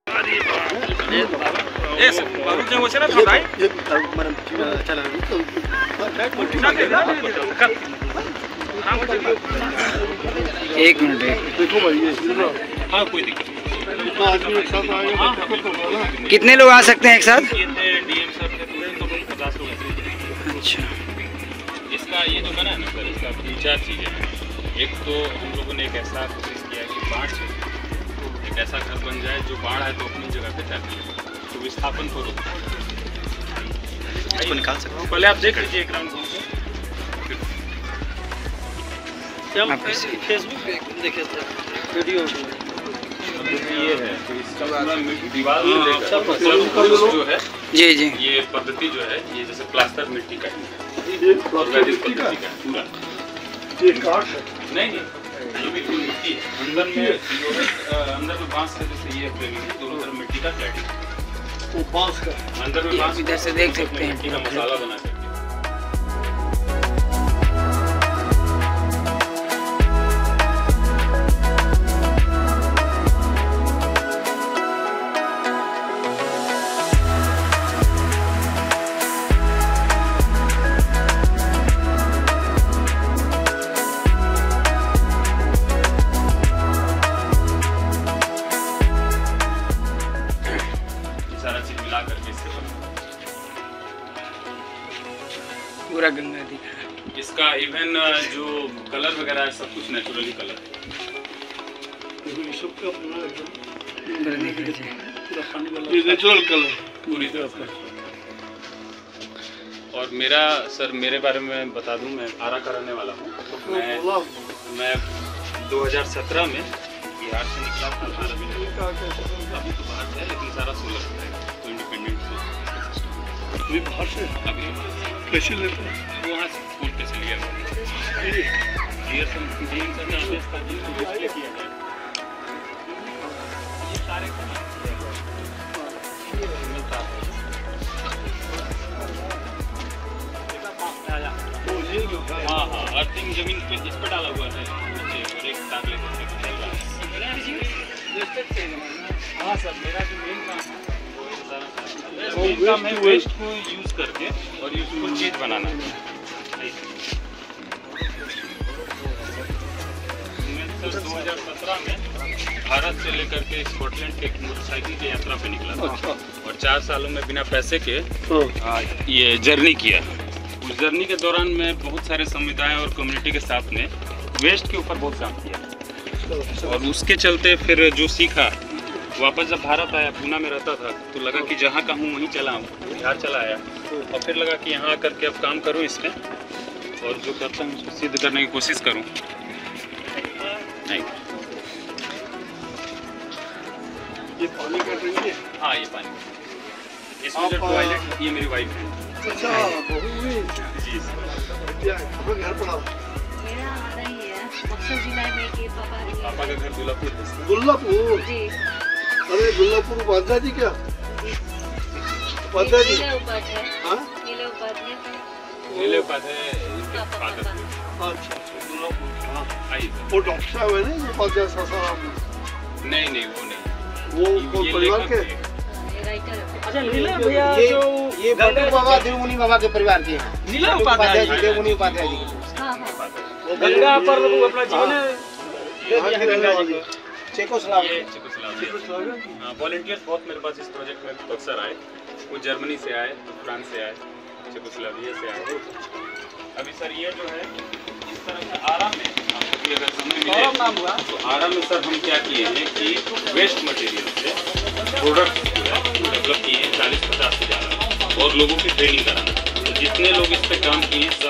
एक मिनट देखो भाई ये हाँ कोई दिक्कत नहीं। कितने लोग आ सकते हैं एक साथ? ये थे डीएम सर थे पूरे, तो 50 लोग ऐसे। अच्छा, इसका ये जो बना है ना सर, इसका 3-4 चीज़ें हैं। एक तो हम लोगों ने एक ऐसा कोशिश किया कि बाढ़ से एक ऐसा घर बन जाए जो बाढ़ है तो अपनी जगह पे टैप ले, तो विस्थापन को रोक। इसको निकाल सकते हो। पहले आप देख लीजिए एक राउंड घूम के। फेसबुक पे देखे वीडियो ये है दीवार में जो है जी जी, ये पद्धति जो है ये जैसे प्लास्टर मिट्टी का है, वैदिक पद्धति का पूरा। ये काट है नहीं ये भी पूरी मिट्टी है। अंदर में अंदर में बांस का जैसे ये फ्रेमिंग है, दोनों तरफ मिट्टी का क्लैडिंग, वो बांस का अंदर में बांस इधर से देख सकते हैं मिट्टी का मसाला बना के। पूरा गंगा दिखा है। इसका इवन जो कलर वगैरह है सब कुछ नेचुरली कलर है। ये नेचुरल कलर पूरी तरह से। और मेरा सर मेरे बारे में बता दूं, मैं आरा का रहने वाला हूँ। मैं 2017 में बिहार से निकला था। अभी तो बाहर है लेकिन सारा सोलर है, तो इंडिपेंडेंट अभी बाहर से अभी कैसे लेते हैं? वहाँ से स्कूल पे से लिया ये सारे हाँ हाँ अर्थिंग जमीन पे जिस पे डाला हुआ है और एक तार लेकर चल रहा है। हाँ सर मेरा जो मेन काम है वो काम है वेस्ट को यूज करके और उसको चीज बनाना। मैं सर 2017 में भारत से लेकर के स्कॉटलैंड के मोटरसाइकिल की यात्रा पे निकला था और 4 सालों में बिना पैसे के ये जर्नी किया। उस जर्नी के दौरान मैं बहुत सारे समुदाय और कम्युनिटी के साथ में वेस्ट के ऊपर बहुत काम किया और उसके चलते फिर जो सीखा, वापस जब भारत आया, पूना में रहता था, तो लगा कि जहाँ का हूँ वहीं चला हूँ, बिहार चला आया और फिर लगा कि यहाँ आकर के अब काम करूँ इसमें और जो करता हूँ उसको सिद्ध करने की कोशिश करूँ। नहीं ये पानी का टंकी है? हाँ ये पानी, इसमें जो टॉयलेट, ये मेरी वाइफ है। अच्छा जी सर। अपने घर पर आओ। मेरा नहीं है, बक्सर जिला में के पापा का घर दुल्लापुर है। दुल्लापुर? जी। अरे दुल्लापुर उपाध्याय जी क्या? उपाध्याय जी? हाँ? नीले उपाध्याय इनके फादर थे। अच्छा दुल्लापुर, हाँ। आइए वो डॉक्टर साहब है ना उपाध्याय सासाराम में? नहीं नहीं वो नहीं, वो कौन परिवार के? अच्छा नीला भैया जो ये बंडू बाबा देवमुनि बाबा के परिवार के हैं। नीला उपाध्याय जी, देवमुनि उपाध्याय जी गंगा पर वो अपना जीवन चेकोस्लोवाकिया। वॉलंटियर्स बहुत मेरे पास इस प्रोजेक्ट में अक्सर आए, वो जर्मनी से आए, फ्रांस से आए, चेकोस्लोवाकिया से आए। अभी सर ये जो है इस तरह से आरा में आपको भी अगर समय मिले तो आरा में सर हम क्या किए हैं कि वेस्ट मटेरियल से प्रोडक्ट डेवलप किए हैं 40-50 से ज़्यादा और लोगों की ट्रेनिंग कराना। तो जितने लोग इस पे काम किए हैं